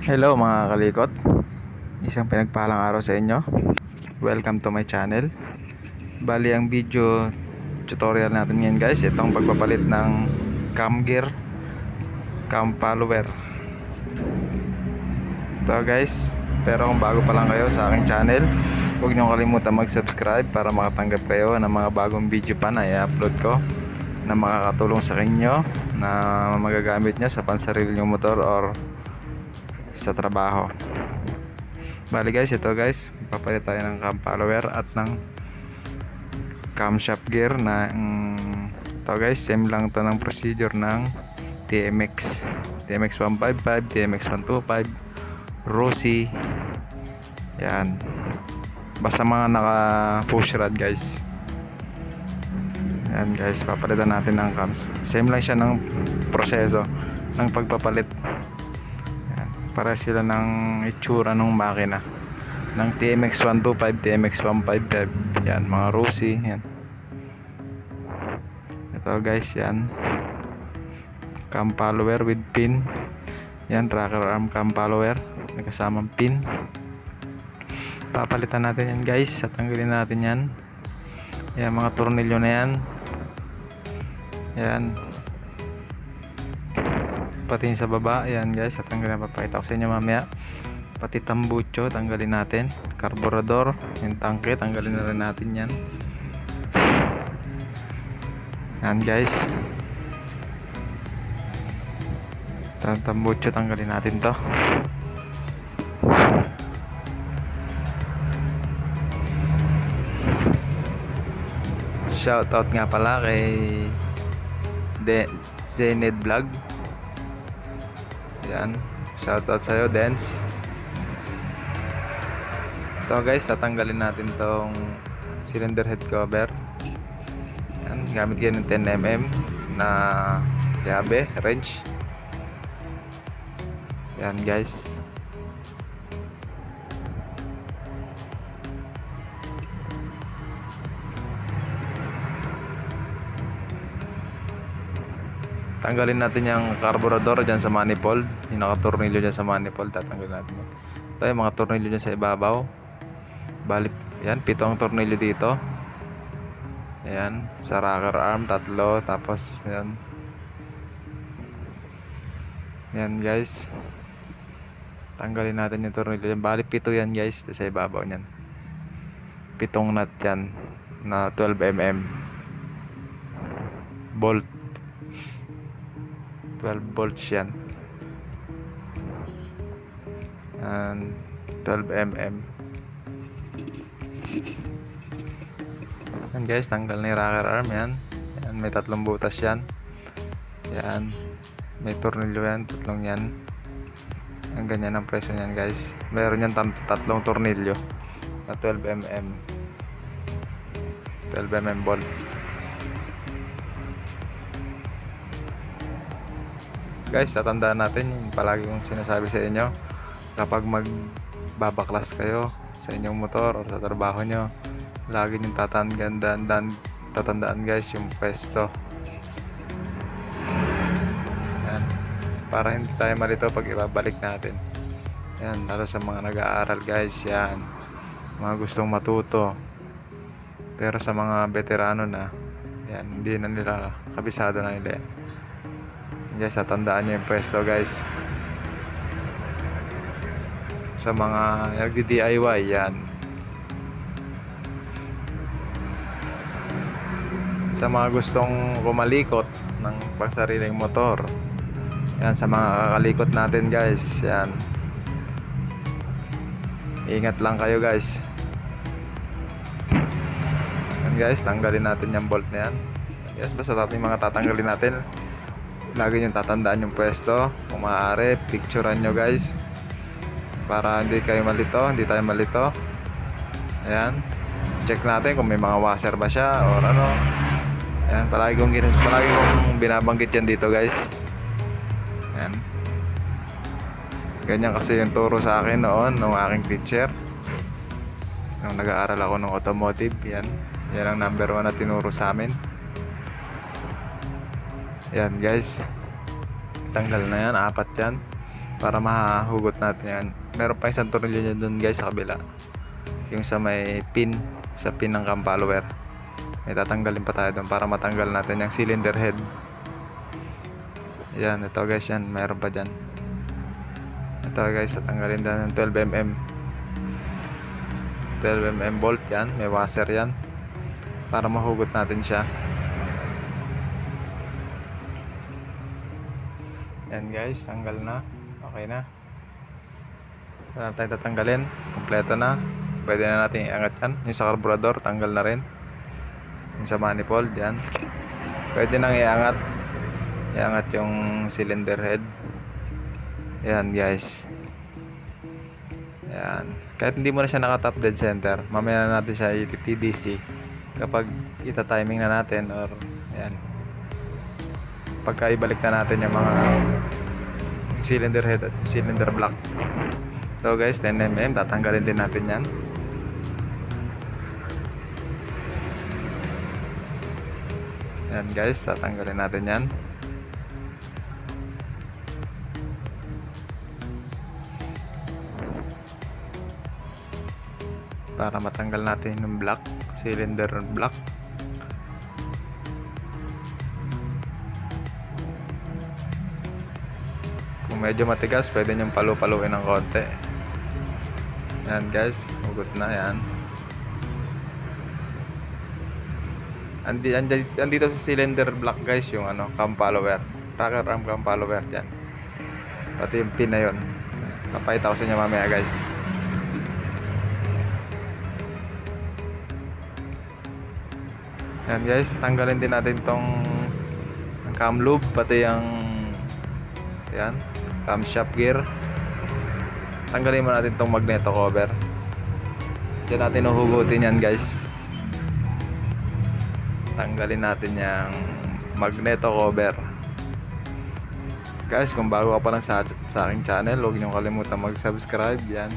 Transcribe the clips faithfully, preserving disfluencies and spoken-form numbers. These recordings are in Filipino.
Hello mga kalikot, isang pinagpalang araw sa inyo. Welcome to my channel. Bali ang video tutorial natin ngayon guys, itong pagpapalit ng cam gear, cam follower. Ito guys, pero kung bago pa lang kayo sa aking channel, huwag niyo kalimutan mag-subscribe para makatanggap kayo ng mga bagong video pa na i-upload ko na makakatulong sa inyo na magagamit nyo sa pansarili nyong motor or sa trabaho. Bali guys, ito guys, papalit tayo ng cam follower at ng camshaft gear na um, ito guys, same lang to ng procedure ng T M X T M X one fifty-five, T M X one twenty-five, Rossi. Yan, basta mga naka push rod guys. Yan guys, papalitan natin ng cams. Same lang siya ng proseso ng pagpapalit. Yan, para sila ng itsura ng makina ng T M X one twenty-five, T M X one fifty-five. Yan, mga Rossi. Yan, ito guys, yan cam follower with pin. Yan, rocker arm cam follower, may kasamang pin. Papalitan natin yan guys, at tanggalin natin yan. Yan, mga tornilyo na yan. Yan, pati sa baba. Yan guys, at tanggalin, papakita ko sa inyo mamaya. Pati tambucho tanggalin natin, carburetor, yung tangke tanggalin na rin natin yan. Yan guys, tambucho tanggalin natin to. Shoutout nga pala kay De Zened Vlog. Yan, shoutout sa'yo Dance. Ito guys, tatanggalin natin tong cylinder head cover. Yan, gamit yan ng ten millimeter na llave wrench. Yan guys, tanggalin natin yung carburetor dyan sa manifold, yung nakatornilyo dyan sa manifold, tatanggalin natin. Ito yung mga tornilyo dyan sa ibabaw. Bali, yan, pito ang tornilyo dito. Ayan, sa rocker arm, tatlo. Tapos, yan. Yan guys, tanggalin natin yung tornilyo dyan. Bali, pito yan guys, sa ibabaw nyan. Pitong nut yan, na twelve millimeter. Bolt. twelve volts yan. And twelve millimeter. Yan guys, tanggal na yung rocker arm. Yan, yan, may tatlong butas yan. Yan, may tornilyo yan, tatlong yan. Ang ganyan ang presyo niyan guys. Meron yan tat tatlong tornilyo na twelve millimeter, twelve millimeter bolt. Guys, tatandaan natin yung palagi kong sinasabi sa inyo, kapag magbabaklas kayo sa inyong motor o sa trabaho nyo, lagi yung tatandaan, dan, tatandaan guys yung pwesto. Yan, para hindi tayo malito pag ibabalik natin. Yan, lalo sa mga nag-aaral guys, yan, mga gustong matuto pero sa mga veterano na, yan, hindi na nila kabisado na nila yan. Guys, tatandaan nyo yung pwesto guys. Sa mga nagdi-D I Y, yan, sa mga gustong kumalikot ng pangsariling motor, yan, sa mga kakalikot natin guys, yan, ingat lang kayo guys. Yan guys, tanggalin natin yung bolt na yan. Yes, basta natin mga tatanggalin natin, lagi nyo tatandaan yung pwesto. Kung maaari, picturean nyo guys, para hindi kayo malito, hindi tayo malito. Ayan, check natin kung may mga washer ba siya or ano. Ayan, palagi kong, palagi kong binabanggit yan dito guys. Ayan, ganyan kasi yung turo sa akin noon ng aking teacher nung nag-aaral ako ng automotive. Yan, yan ang number one na tinuro sa amin. Yan guys, tanggal na yan, apat yan. para mahugot natin yan. Meron pa isang tornilyo dun guys sa kabila, yung sa may pin, sa pin ng cam follower. May tatanggalin pa tayo dun para matanggal natin yung cylinder head. Yan, ito guys, yan, meron pa dyan. Ito guys, tatanggalin din ng twelve millimeter twelve millimeter bolt yan, may washer yan para mahugot natin siya. Yan guys, tanggal na. Okay na. Wala na tayong tatanggalin. Kompleto na. Pwede na natin iangat yan. Yung sa carburetor, tanggal na rin. Yung sa manifold, yan. Pwede nang iangat. Iangat yung cylinder head. Yan guys. Yan. Kahit hindi mo na siya naka-top dead center, mamaya na natin siya i-T D C kapag ita-timing na natin, or yan, pagka ibalik na natin yung mga cylinder head at cylinder block. So guys, ten millimeter, tatanggalin din natin yan. Yan guys, tatanggalin natin yan. Para matanggal natin yung block, cylinder block. Kung medyo matigas, pwede nyong palu-paluin ng konti. Yan guys, hugot na yan. Andi, andi, andito sa cylinder block guys yung ano, cam follower, rocker arm cam follower dyan. Pati yung pin na yun, napakita ko sa inyo mamaya guys. Yan guys, tanggalin din natin tong cam loop, pati yung yan, camshaft gear. Tanggalin mo natin tong magneto cover. Diyan natin uhugutin yan guys. Tanggalin natin yung magneto cover. Guys, kung bago ka pa lang sa, sa aking channel, huwag niyong kalimutan mag-subscribe yan,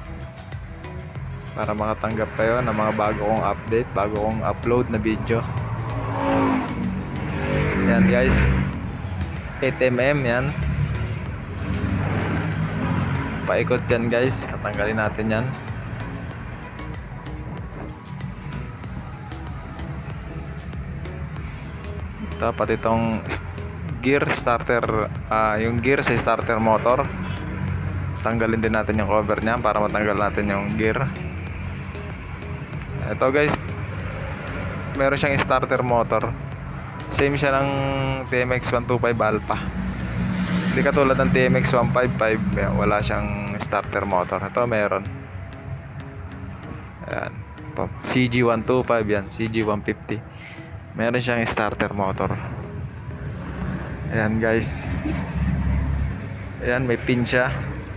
para makatanggap kayo ng mga bago kong update, bago kong upload na video. Yan guys, eight millimeter yan. Paikot yan guys, tatanggalin natin yan. Ito, pati itong gear starter, uh, yung gear sa starter motor, tanggalin din natin yung cover niya para matanggal natin yung gear. Ito guys, meron siyang starter motor, same siya ng T M X one twenty-five Alpha. Hindi katulad ng T M X one fifty-five, wala siyang starter motor. Ito meron. Ayan, C G one twenty-five yan, C G one fifty. Meron siyang starter motor. Ayan guys. Ayan, may pin siya.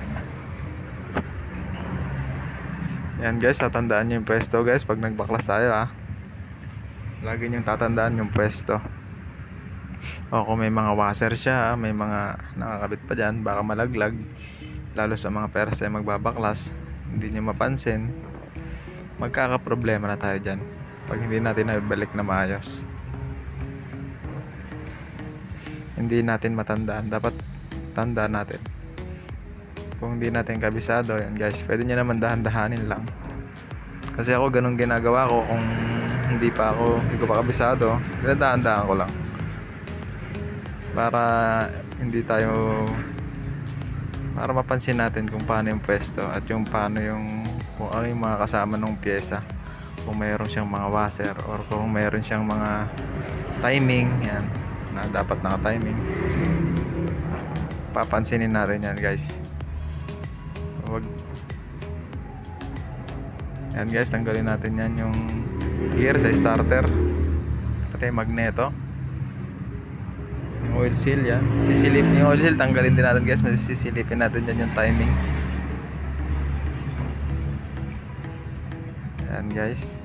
Yan guys, tatandaan nyo yung pwesto guys pag nagbaklas tayo ha. Lagi nyo tatandaan yung pwesto. O kung may mga washer siya, may mga nakakabit pa dyan, baka malaglag. Lalo sa mga first time magbabaklas, hindi nyo mapansin, magkakaproblema na tayo dyan pag hindi natin nabalik na maayos. Hindi natin matandaan, dapat tandaan natin. Kung hindi natin kabisado, yan guys, pwede nyo naman dahan-dahanin lang. Kasi ako ganun ginagawa ko. Kung hindi pa ako, hindi ko pa kabisado, dahan-dahan ko lang, para hindi tayo, para mapansin natin kung paano yung pwesto at yung paano yung, kung ano yung mga kasama ng pyesa, kung mayroon siyang mga washer or kung mayroon siyang mga timing yan na dapat naka-timing, papansinin natin yan guys. Wag. Yan guys, tanggalin natin yan yung gear sa starter, pati magneto, yung oil seal yan, sisilip yung oil seal, tanggalin din natin guys, masisilipin natin yan yung timing. Yan guys.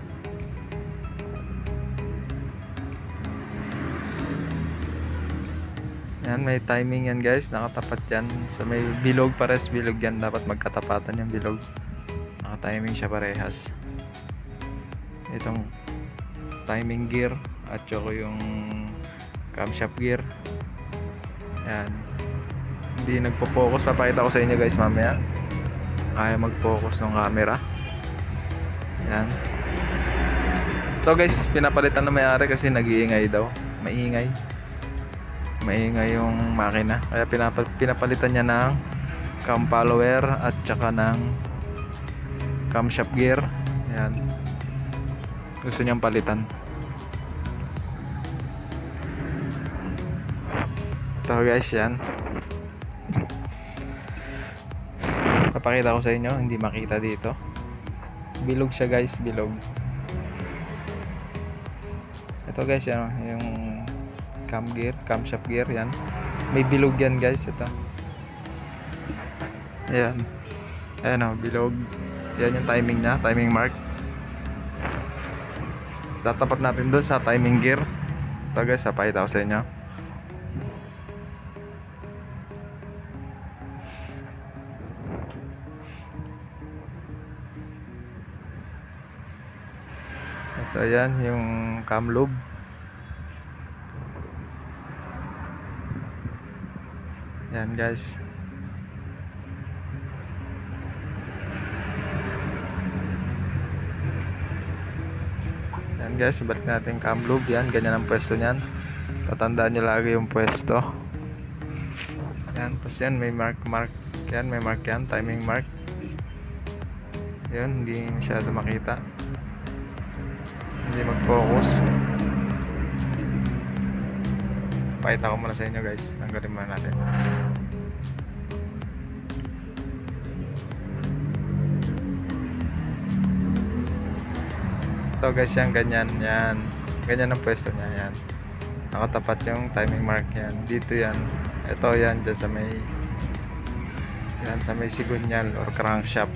Yan, may timing yan guys, nakatapat yan. So may bilog, pares bilog yan, dapat magkatapatan yung bilog. Naka-timing siya parehas. Itong timing gear at saka yung camshaft gear. Yan. hindi nagpo-focus. Papakita ko sa inyo guys mamaya. Kaya mag-focus ng camera. Yan. So guys, pinapalitan na may-ari kasi nag-iingay daw. Maingay. Maingay yung makina. Kaya pinap pinapalitan niya ng cam follower at saka ng camshaft gear. Yan. Gusto niyang palitan. Ito guys, yan. Papakita ko sa inyo, hindi makita dito. Bilog siya guys, bilog. Ito guys, yan, yung cam gear, camshaft gear, yan. May bilog yan guys, ito. Ayan. Ayan o, bilog. Yan yung timing niya, timing mark. Tatapat natin doon sa timing gear. Ito guys, papakita ko sa inyo. Ito yan, yung cam loop. Yan guys. Yan guys, balik natin cam loop. Yan, ganyan ang pwesto nyan. Tatandaan nyo lagi yung pwesto. Yan, tapos yan, may mark mark. Yan, may mark yan, timing mark. Yan, hindi masyado makita. Hindi mag-focus. Pakita ko muna sa inyo guys. Tanggalin muna natin. Ito guys, yan, ganyan. Yan. Ganyan ang pwesto niya. Yan. Nakatapat yung timing mark yan. Dito yan. Ito yan, dyan sa may yan, sa may sigunyal or crankshaft.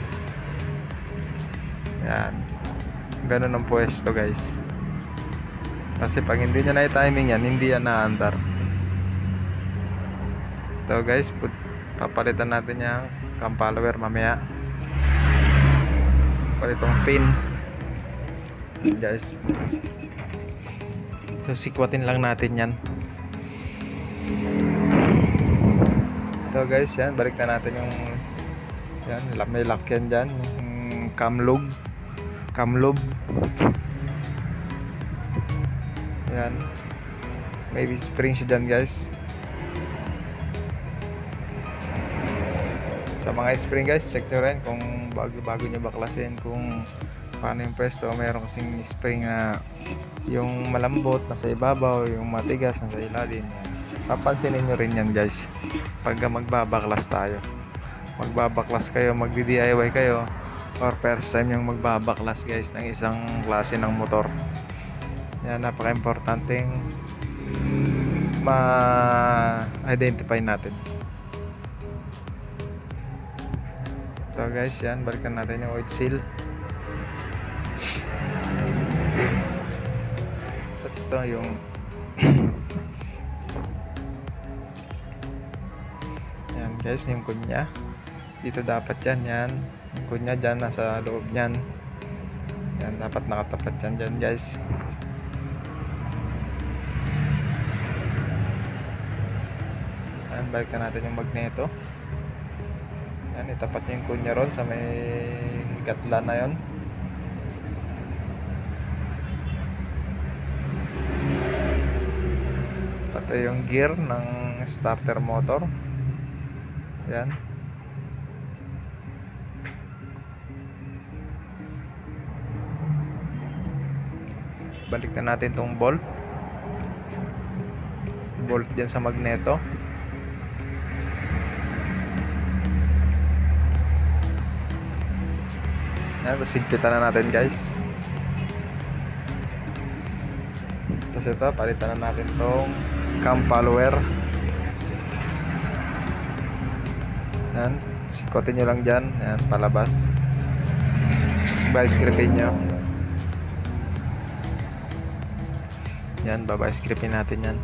Yan. Ganun ang pwesto guys. Kasi pag hindi nyo na i-timing yan, hindi yan naandar. Ito guys, put, papalitan natin yung cam follower mamaya. Palitong pin. Guys, so sikwatin lang natin yan. Ito guys, yan, balik na natin yung yan, may lock yan dyan, yung cam loop. Cam loop. Yan. May spring siya dyan guys. Sa mga spring guys, check nyo rin kung bago, bago nyo baklasin kung paano yung pwesto. Meron kasing spring na yung malambot nasa ibabaw, yung matigas nasa ilalim. Papansinin nyo rin yan guys pag magbabaklas tayo. Magbabaklas kayo, magdi-D I Y kayo, or first time yung magbabaklas guys ng isang klase ng motor. Yan, napaka-importanting ma-identify natin. Ito guys, yan, balikan natin yung oil seal. Tapos ito yung yan guys, yung kunya. Dito dapat yan, yan. Yung kunya dyan, nasa loob nyan. Yan, dapat nakatapat yan dyan guys. Yan, balikan natin yung magneto. Yan, itapat nyo yung kunya ron sa may gatla na yon. Pati yung gear ng starter motor. Yan. Balik na natin tong bolt. Bolt dyan sa magneto. Yan, tapos higpitan na natin guys. Tapos ito, palitan na natin tong cam follower. Yan, sikotin nyo lang dyan. Yan, palabas. Tapos vice gripin nyo. Yan, vice gripin natin yan.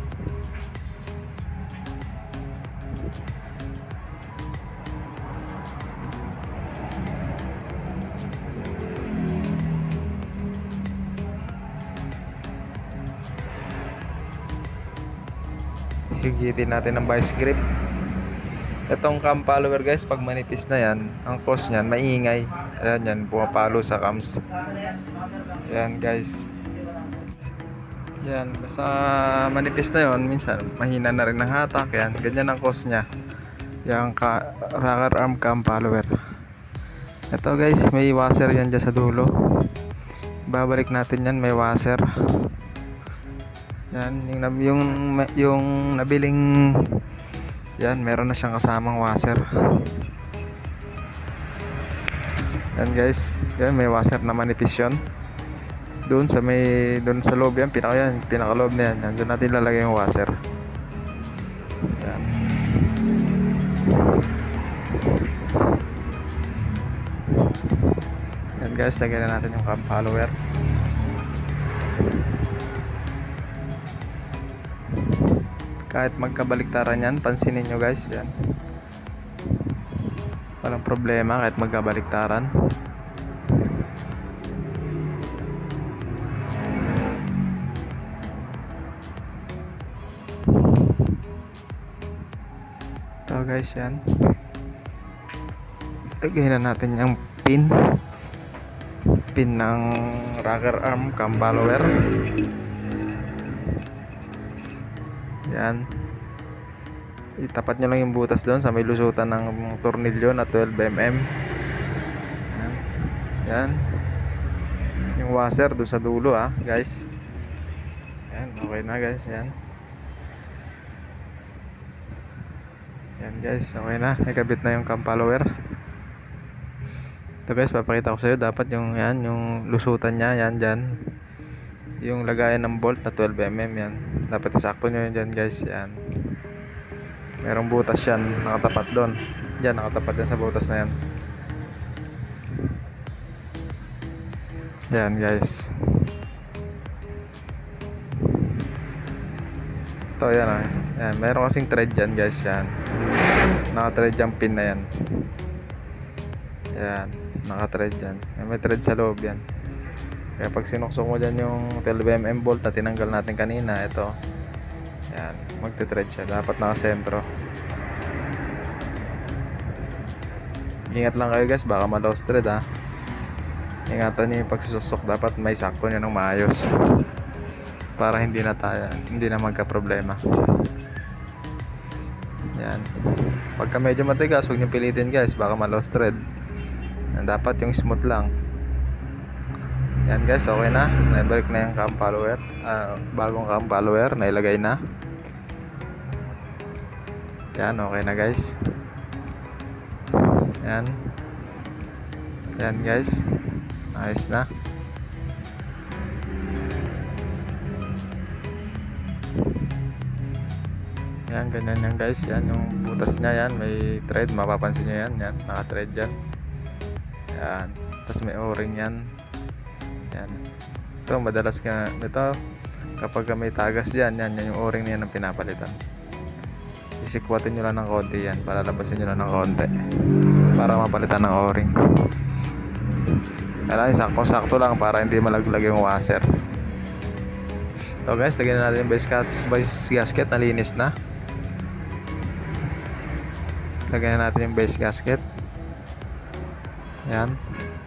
Higitin natin ng vice grip. Itong cam follower guys, pag manipis na yan, ang cause niyan, maingay. Ayan yan, pumapalo sa cams. Ayan guys. Yan, basta manipis na yon, minsan mahina na rin ang hatak. Yan, ganyan ang cause niya. Yung ka rocker arm cam follower. Ito guys, may washer yan dyan sa dulo. Babalik natin yan, may washer. Yan, yung, yung, yung nabiling yan, meron na siyang kasamang washer. Yan guys, yan may washer na manipis yun. Doon sa may, doon sa loob yan, pinaka yan, pinaka loob na yan. Yan, doon natin lalagay yung washer. Yan. Yan guys, lagyan na natin yung cam follower. Kahit magkabaliktaran yan, pansinin nyo guys, yan. Walang problema kahit magkabaliktaran. Ito guys, yan. Lagay na natin yung pin. Pin ng rocker arm cam follower. Yan. Itapat nyo lang yung butas doon sa may lusutan ng tornilyo na twelve millimeter. Yan. Yan. Yung washer doon sa dulo ah, guys. Yan, okay na guys, yan. Yan guys, okay na. Nakabit na yung cam follower. Ito guys, papakita ko sa iyo, dapat yung yan, yung lusutan niya, yan diyan. Yung lagayan ng bolt na twelve millimeter yan. Dapat isakto nyo yun dyan guys. Yan. Merong butas yan. Nakatapat doon. Yan, nakatapat yan sa butas na yan. Yan guys. Ito yan ah. Yan. Meron kasing thread yan guys. Yan. Naka-thread yung pin na yan. Yan. Naka-thread yan. May thread sa loob yan. Kaya pag sinuksok mo dyan yung twelve millimeter bolt na tinanggal natin kanina, ito, yan, magte-thread siya. Dapat nakasentro. Ingat lang kayo guys, baka ma-lost thread ha. Ingatan nyo yung pagsusuksok, dapat may sakto nyo ng maayos para hindi na tayo, hindi na magka-problema. Yan. Pagka medyo matigas, huwag nyo pilitin guys, baka ma-lost thread. Dapat yung smooth lang. Yan guys, okay na. Naibalik na yung cam follower. uh, Bagong cam follower, nailagay na. Yan, okay na guys. Yan. Yan guys, ayos na. Yan, ganyan yan guys. Yan yung butas nya, yan may thread, mapapansin nyo yan. Yan, naka-thread yan. Yan, tapos may o-ring yan. Yan. Ito madalas ka ito kapag may tagas diyan, yan, yan yung o-ring niyan ang pinapalitan. Isikwatin niyo lang ng konti yan, palalabasin niyo lang ng konti para mapalitan ng o-ring. Kailangan sakto-sakto lang para hindi malaglag yung washer. Ito guys, lagyan na natin yung base, base gasket na linis na. Lagyan na natin yung base gasket. Yan.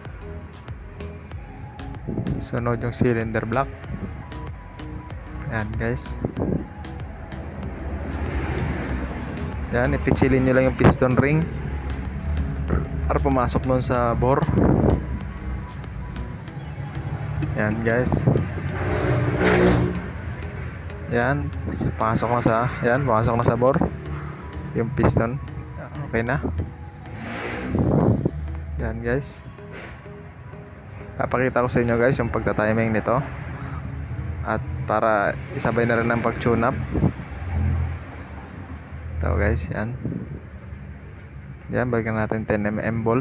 Sunod yung cylinder block. Yan guys. Yan, ipisilin nyo lang yung piston ring para pumasok nun sa bore. Yan guys. Yan, pasok na sa, yan, pasok na sa bore yung piston. Okay na. Yan guys. Papakita ko sa inyo guys yung pagta-timing nito. At para isabay na rin ang pag-tune up. Ito guys, yan. Yan, balikan natin ten millimeter bolt.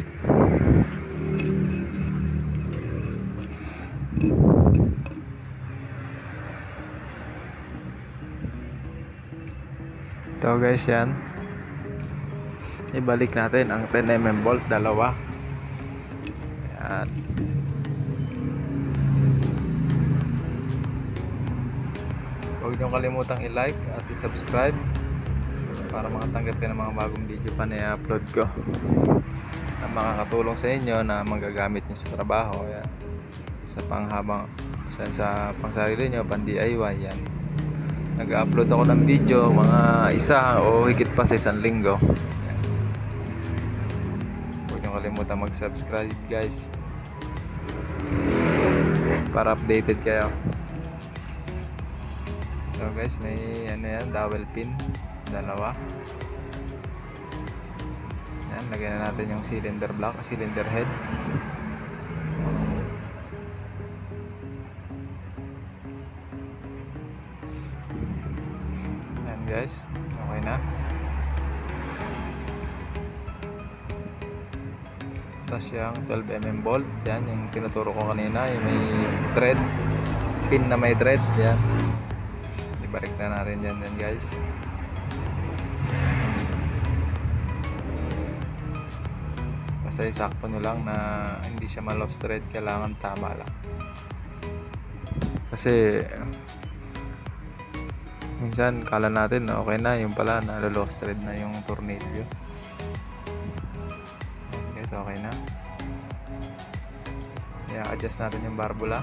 Ito guys, yan. Ibalik natin ang ten millimeter bolt, dalawa. Yan. Huwag niyong kalimutang i-like at i-subscribe para makatanggap ka ng mga bagong video pa na i-upload ko na makakatulong sa inyo na magagamit nyo sa trabaho. Yan. Sa panghabang sa, sa pangsarili nyo, pang D I Y. Yan. Nag-upload ako ng video mga isa o higit pa sa isang linggo. Yan. Huwag nyo kalimutan mag-subscribe guys para updated kayo. So guys, may ano yan, dowel pin dalawa. Yan, lagyan na natin yung cylinder block, cylinder head. Yan guys, okay na. Tapos yung twelve millimeter bolt, yan yung tinuturo ko kanina, yung may thread, pin na may thread. Yan, ibalik na natin yan yan guys. Kasi sakto nyo lang na hindi siya ma-lost thread, kailangan tama lang. Kasi minsan kala natin na okay na, yung pala na-lost thread na yung tornilyo. Guys, okay na. I-adjust natin yung barbula.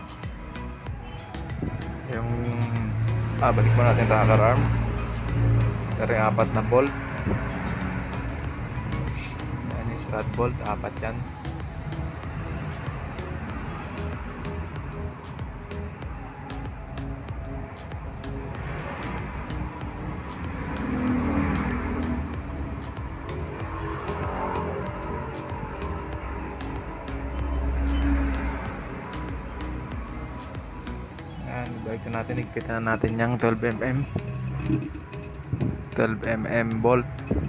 Yung ah, balik mo natin rocker arm. Pero yung apat na bolt, strut bolt, apat yan. Yan, balik na natin, higpitan na natin yung twelve millimeter twelve millimeter bolt.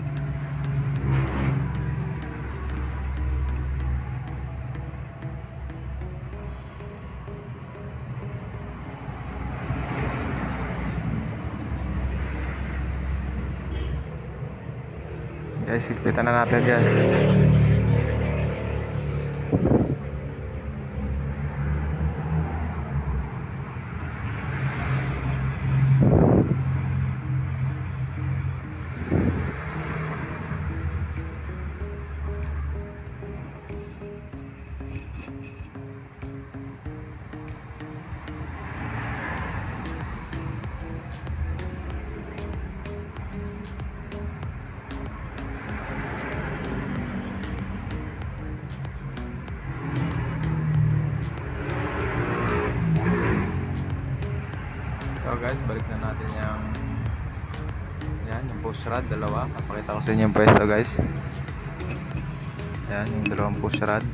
Guys, higpitan na natin guys. So guys, balik na natin yung yan, yung push rod, dalawa. Papakita ko sa inyo yung pwesto guys. Yan, yung dalawang push rod.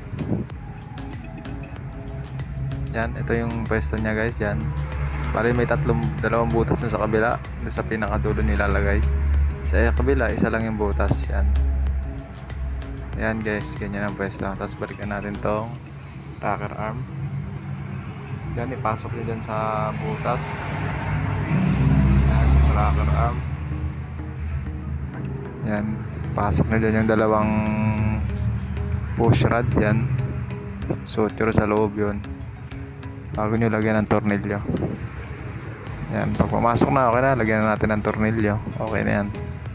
Yan, ito yung pwesto nya guys. Yan, bali may tatlong, dalawang butas sa kabila. Doon sa pinakadulo nilalagay. Sa kabila, isa lang yung butas. Yan. Yan guys, ganyan ang pwesto. Tapos balikan natin tong rocker arm. Yan, ipasok nyo dyan sa butas. Yan, rocker arm. Yan, pasok na dyan yung dalawang push rod. Yan, suture sa loob yun bago nyo lagyan ng tornilyo. Yan, pag pumasok na, okay na, lagyan na natin ng tornilyo. Okay na yan.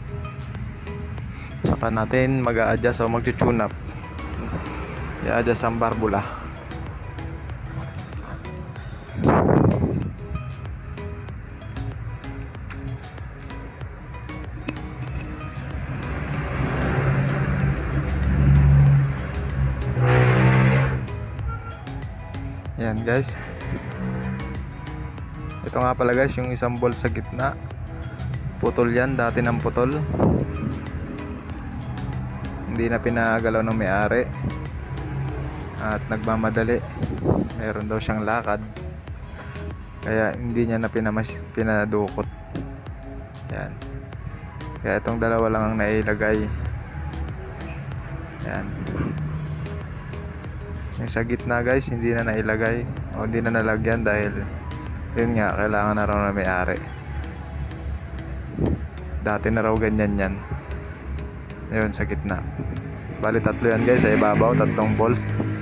Saka natin mag-a-adjust o mag-tune up. I-adjust ang barbula. Yan guys, ito nga pala guys yung isang bolt sa gitna, putol yan, dati ng putol, hindi na pinagalaw ng may-ari at nagmamadali, meron daw siyang lakad kaya hindi niya na pinamas, pinadukot. Yan, kaya itong dalawa lang ang nailagay. Yan, yung sa gitna guys hindi na nailagay o hindi na nalagyan dahil yun nga, kailangan na raw na may-ari. Dati na raw ganyan yan. Yun sa gitna, bali tatlo yan guys sa ibabaw, tatlong bolt.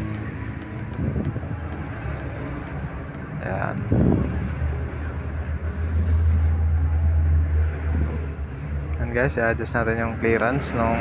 Ayan. Yan guys, i-adjust natin yung clearance nung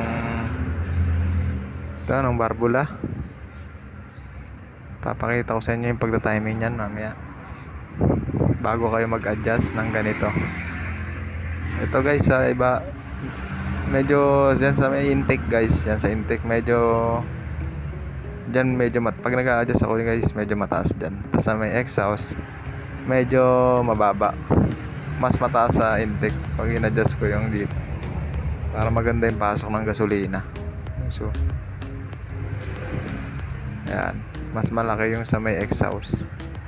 ito, nung barbula. Papakita ko sa inyo yung pagta-timing niyan mamaya bago kayo mag-adjust ng ganito. Ito guys, sa iba medyo yan sa may intake guys, yan sa intake medyo dyan medyo mat pag nag-a-adjust ako guys medyo mataas dyan. Tapos sa may exhaust medyo mababa, mas mataas sa intake pag in-adjust ko yung dito para maganda yung pasok ng gasolina. So yan, mas malaki yung sa may exhaust.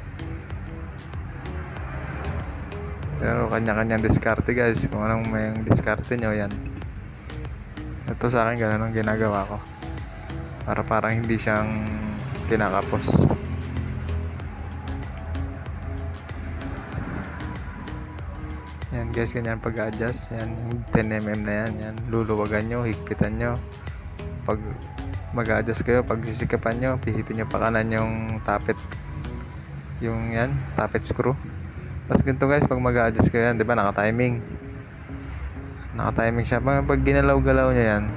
Pero kanya-kanyang diskarte guys, kung anong may diskarte nyo yan. Ito sa akin ganun ang ginagawa ko para parang hindi siyang kinakapos. Yan guys, ganyan pag-adjust. Yan yung ten millimeters na yan, yan luluwagan nyo, higpitan nyo. Pag mag-adjust kayo, pag sisikapan nyo, pihitin nyo pa kanan yung tappet, yung yan, tappet screw. Tapos ganito guys, pag mag-adjust kayo yan, di ba naka-timing naka-timing siya. Pag, pag ginalaw-galaw nyo yan,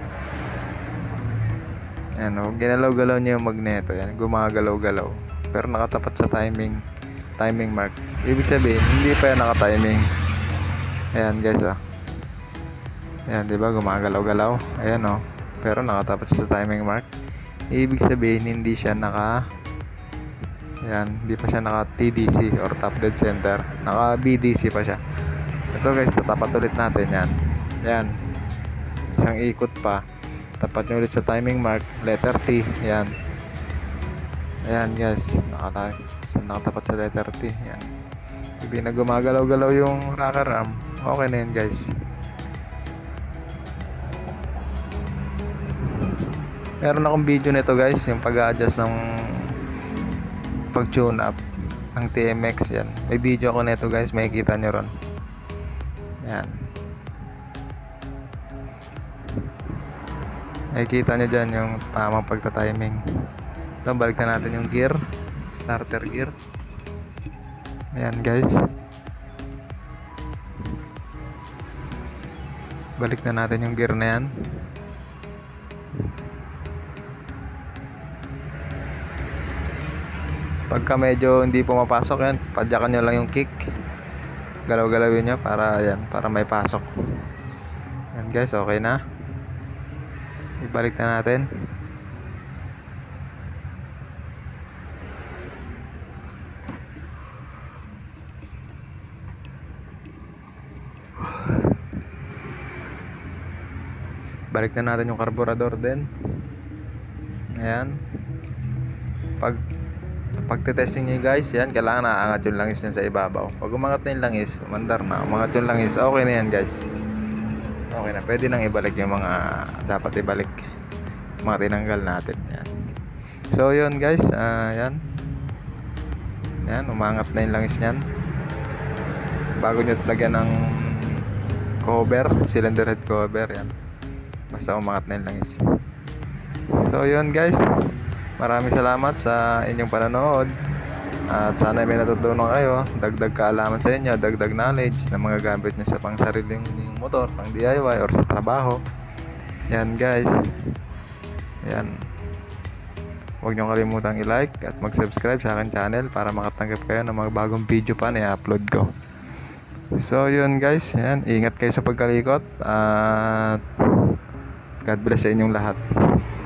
yan o, ginalaw-galaw nyo yung magneto, yan, gumagalaw-galaw, pero nakatapat sa timing timing mark. Ibig sabihin, hindi pa yan naka-timing. Ayan guys o, ayan, di ba gumagalaw-galaw, ayan o, pero nakatapat sa timing mark. Ibig sabihin, hindi siya naka yan, hindi pa siya naka T D C or top dead center, naka B D C pa siya. Ito guys, tatapat ulit natin yan. Yan, isang ikot pa, tapat nyo ulit sa timing mark, letter T. Yan, ayan guys, nakata nakatapat sa letter T. Yan, hindi na gumagalaw-galaw yung rocker arm. Okay na yan guys. Meron akong video nito guys, yung pag-a-adjust ng pag-tune up ng T M X. Yan, may video ako nito guys, makikita nyo ron. Yan, makikita nyo dyan yung tamang pagta-timing. Ito, balik na natin yung gear, starter gear. Ayan guys, balik na natin yung gear na yan. Pagka medyo hindi pumapasok yan, padyakan nyo lang yung kick, galaw-galawin nyo para yan, para may pasok. Yan guys, okay na. Ibalik na natin. Balik na natin yung carburetor din. Ayan, pag pagte-testing nyo guys, yan, kailangan naangat yung langis nyo sa ibabaw. Pag umangat na yung langis, umandar na, umangat yung langis, okay na yan guys. Okay na, pwede nang ibalik yung mga dapat ibalik, mga tinanggal natin. Yan. So yun guys, uh, yan yan, umangat na yung langis nyan. Bago nyo lagyan ng cover, cylinder head cover, yan, basta umangat na yung langis. So yun guys, maraming salamat sa inyong panonood at sana may natutunan kayo, dagdag kaalaman sa inyo, dagdag knowledge na mga gamit nyo sa pang sariling motor, pang D I Y or sa trabaho. Yan guys, yan, huwag nyo kalimutang i-like at mag-subscribe sa akin channel para makatanggap kayo ng mga bagong video pa na i-upload ko. So yun guys, yan, ingat kayo sa pagkalikot at God bless sa inyong lahat.